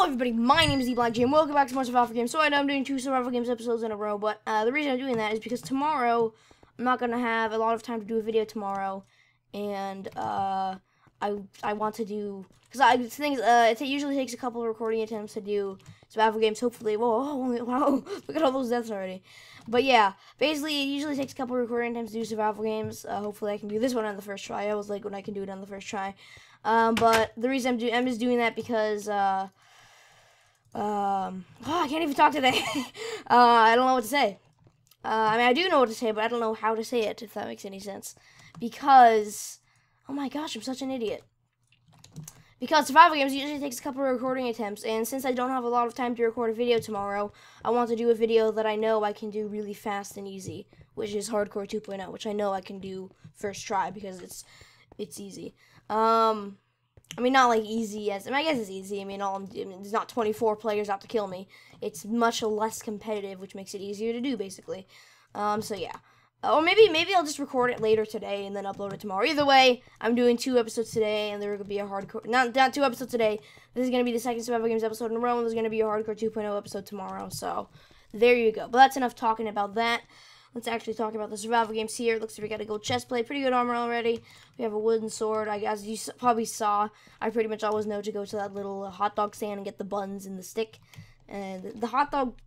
everybody, my name is eBlackJ and welcome back to more Survival Games. So I know I'm doing 2 Survival Games episodes in a row, but the reason I'm doing that is because tomorrow, I'm not going to have a lot of time to do a video tomorrow, and I want to do, because it usually takes a couple of recording attempts to do Survival Games, hopefully. Whoa, wow, look at all those deaths already. But yeah, basically, it usually takes a couple of recording attempts to do Survival Games. Hopefully I can do this one on the first try. I always like when I can do it on the first try. But the reason I'm just doing that because, I can't even talk today. I don't know what to say. I mean, I do know what to say, but I don't know how to say it, if that makes any sense. Because, oh my gosh, I'm such an idiot. Because Survival Games usually takes a couple of recording attempts, and since I don't have a lot of time to record a video tomorrow, I want to do a video that I know I can do really fast and easy, which is Hardcore 2.0, which I know I can do first try, because it's easy. I mean, not like easy as, I mean, I guess it's easy. I mean, there's not 24 players out to kill me. It's much less competitive, which makes it easier to do, basically. So yeah. Or maybe I'll just record it later today and then upload it tomorrow. Either way, I'm doing 2 episodes today, and there will be a hardcore, not 2 episodes today. This is going to be the second Survival Games episode in a row, and there's going to be a Hardcore 2.0 episode tomorrow. So, there you go. But that's enough talking about that. Let's actually talk about the Survival Games here. It looks like we got a gold chest plate. Pretty good armor already. We have a wooden sword. As you probably saw, I pretty much always know to go to that little hot dog stand and get the buns and the stick. And the hot dog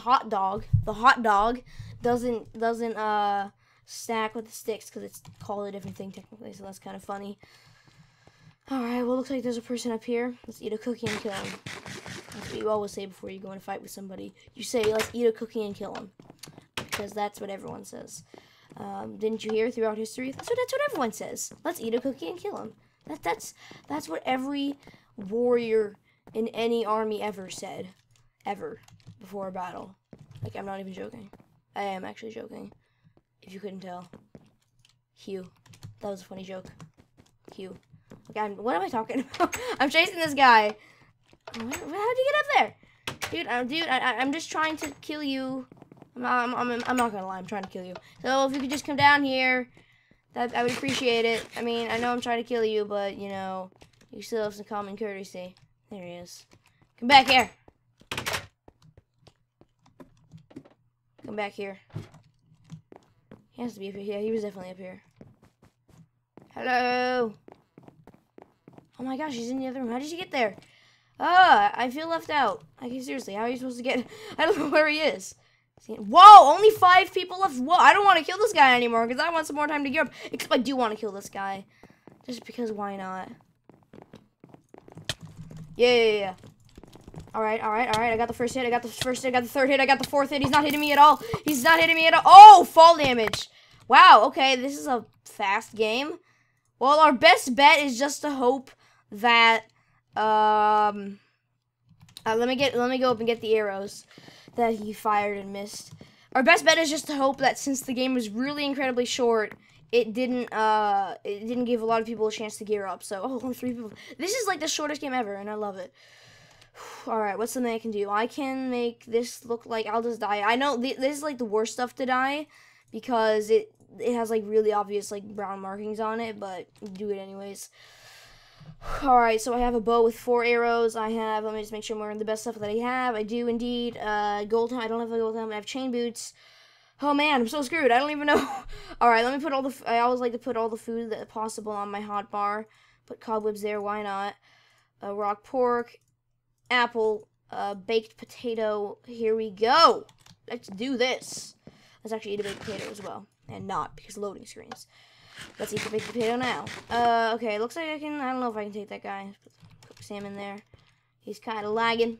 doesn't stack with the sticks because it's called a different thing technically. So that's kind of funny. Alright, well, looks like there's a person up here. Let's eat a cookie and kill him. That's what you always say before you go in a fight with somebody. You say, let's eat a cookie and kill him. Because that's what everyone says. Didn't you hear throughout history? That's what everyone says. Let's eat a cookie and kill him. That's what every warrior in any army ever said. Ever. Before a battle. Like, I'm not even joking. I am actually joking. If you couldn't tell. Hugh. That was a funny joke. Hugh. Okay, what am I talking about? I'm chasing this guy. How'd you get up there? Dude, I'm just trying to kill you. I'm not gonna lie, I'm trying to kill you. So if you could just come down here, I would appreciate it. I mean, I know I'm trying to kill you, but, you know, you still have some common courtesy. There he is. Come back here. Come back here. He has to be up here. Yeah, he was definitely up here. Hello. Oh my gosh, he's in the other room. How did you get there? I feel left out. Like, seriously, how are you supposed to get... I don't know where he is. Whoa, only 5 people left. Whoa, I don't want to kill this guy anymore because I want some more time to gear up. Except I do want to kill this guy. Just because, why not? Yeah. Alright. I got the first hit. I got the third hit. I got the 4th hit. He's not hitting me at all. Oh, fall damage. Wow, okay, this is a fast game. Well, our best bet is just to hope that, let me go up and get the arrows that he fired and missed. Our best bet is just to hope that since the game was really incredibly short, it didn't give a lot of people a chance to gear up. So, only 3 people. This is like the shortest game ever, and I love it. Alright, what's something I can do? I can make this look like I'll just die. I know this is like the worst stuff to die because it has like really obvious like brown markings on it, but do it anyways. Alright, so I have a bow with 4 arrows. Let me just make sure I'm wearing the best stuff that I have. I do indeed. Gold helmet. I don't have a gold helmet. I have chain boots. Oh man, I'm so screwed. I don't even know. Alright, let me put I always like to put all the food that possible on my hot bar. Put cobwebs there, why not? Rock pork, apple, baked potato. Here we go. Let's do this. Let's actually eat a baked potato as well. And not, because loading screens. Let's eat the baked potato now. Okay, looks like I don't know if I can take that guy. Cook Sam in there. He's kind of lagging.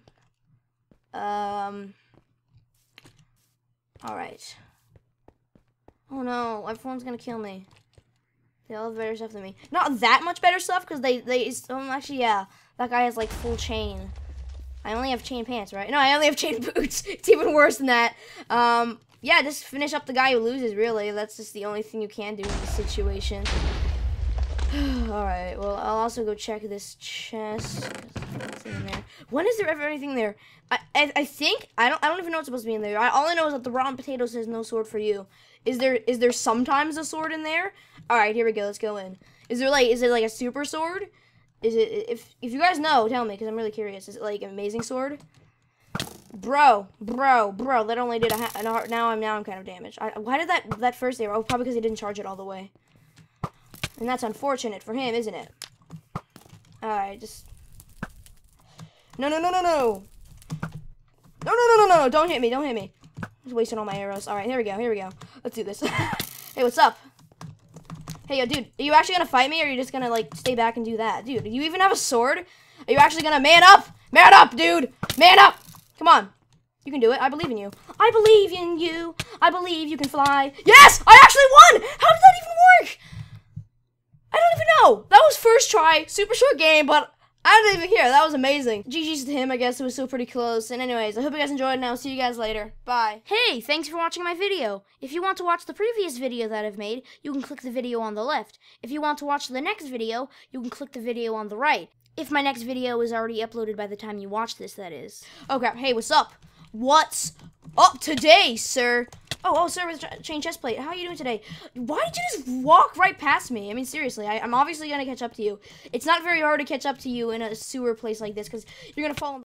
Alright. Oh no, everyone's gonna kill me. They all have better stuff than me. Not that much better stuff, because actually, yeah. That guy has, like, full chain. I only have chain pants, right? No, I only have chain boots. It's even worse than that. Yeah, just finish up the guy who loses, really. That's just the only thing you can do in this situation. Alright, well, I'll also go check this chest. What's in there? When is there ever anything there? I think, I don't even know what's supposed to be in there. All I know is that the rotten potato says no sword for you. Is there sometimes a sword in there? Alright, here we go, let's go in. Is there like a super sword? Is it, if you guys know, tell me, because I'm really curious. Is it like an amazing sword? Bro, that only did an heart. Now I'm kind of damaged. Why did that first arrow? Oh, probably because he didn't charge it all the way. And that's unfortunate for him, isn't it? Alright, just... No. No. Don't hit me. I'm just wasting all my arrows. Alright, here we go. Let's do this. Hey, what's up? Hey, yo, dude, are you actually gonna fight me, or are you just gonna, like, stay back and do that? Dude, do you even have a sword? Are you actually gonna man up? Man up, dude! Man up! Come on. You can do it. I believe in you. I believe in you. I believe you can fly. Yes! I actually won! How did that even work? I don't even know. That was first try. Super short game, but I didn't even care. That was amazing. GG's to him, I guess. It was still pretty close. And anyways, I hope you guys enjoyed, and I'll see you guys later. Bye. Hey, thanks for watching my video. If you want to watch the previous video that I've made, you can click the video on the left. If you want to watch the next video, you can click the video on the right. If my next video is already uploaded by the time you watch this, that is. Oh crap, hey, what's up? What's up today, sir? Oh, sir, with a chain chest plate. How are you doing today? Why did you just walk right past me? I mean, seriously, I'm obviously gonna catch up to you. It's not very hard to catch up to you in a sewer place like this, because you're gonna fall in